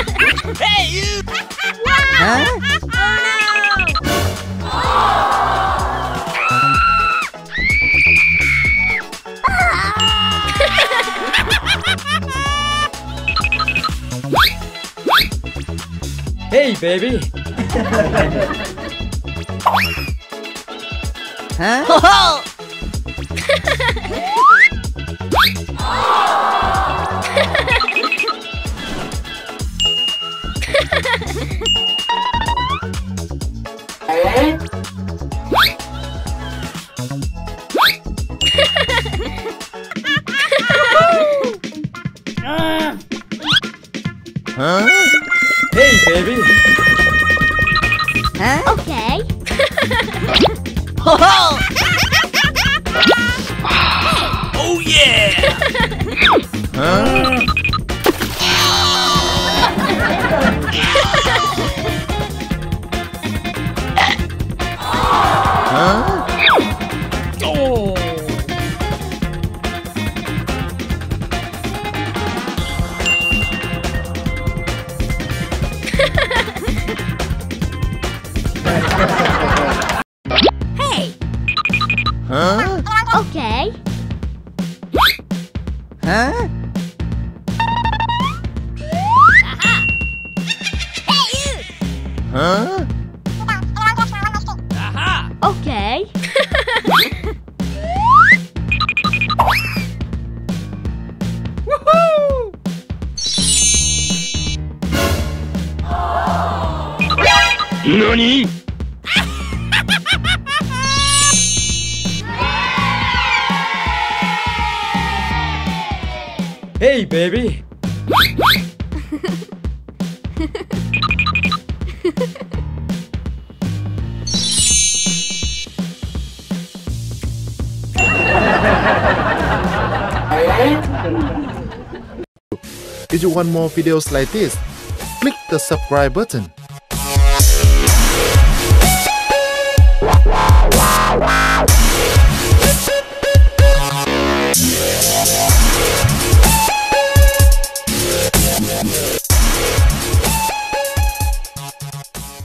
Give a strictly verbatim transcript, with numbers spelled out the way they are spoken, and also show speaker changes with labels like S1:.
S1: Hey, you!
S2: Huh?
S3: Hey, baby!
S2: Huh?
S1: Oh!
S2: Huh?
S3: Hey, baby!
S2: Huh?
S4: Okay.
S1: Oh! Oh yeah!
S2: Huh? Huh?
S1: Oh!
S4: Hey.
S2: Huh?
S4: Okay.
S2: Huh? Huh?
S1: Aha!
S4: Okay.
S1: Woohoo!
S3: NANI?! Hey, baby!
S5: If you want more videos like this, click the subscribe button.
S2: Yeah.